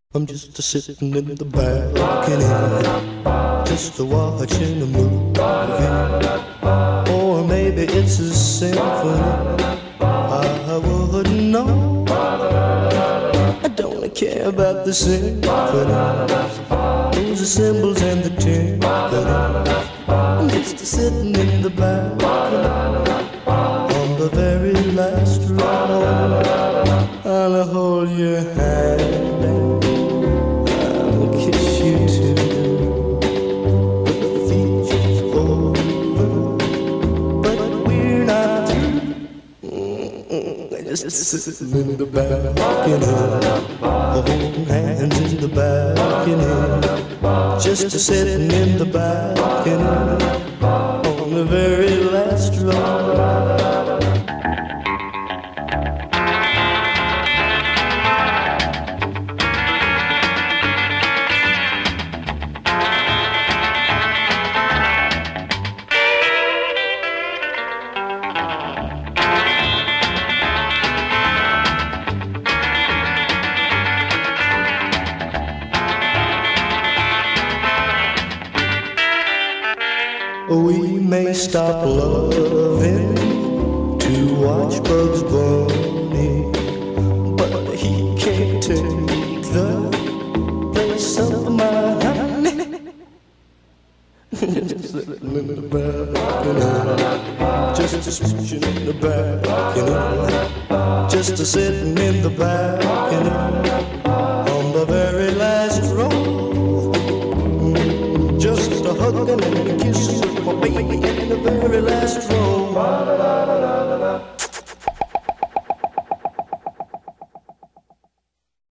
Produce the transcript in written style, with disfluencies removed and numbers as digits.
I'm just a sitting in the balcony, just a watching a movie, or maybe it's a symphony. I wouldn't know. I don't care about the symphony. Those are cymbals and the timpani. I'm just a sitting in the balcony on the very last row. I'll hold your hand. Just sitting in the balcony, holding hands in the balcony. Just sitting in the balcony on the very last row. We may stop loving to watch Bugs Bunny, but he can't take the place of my honey. Just sitting in the balcony, just a smooching in the balcony, just a sitting in the balcony.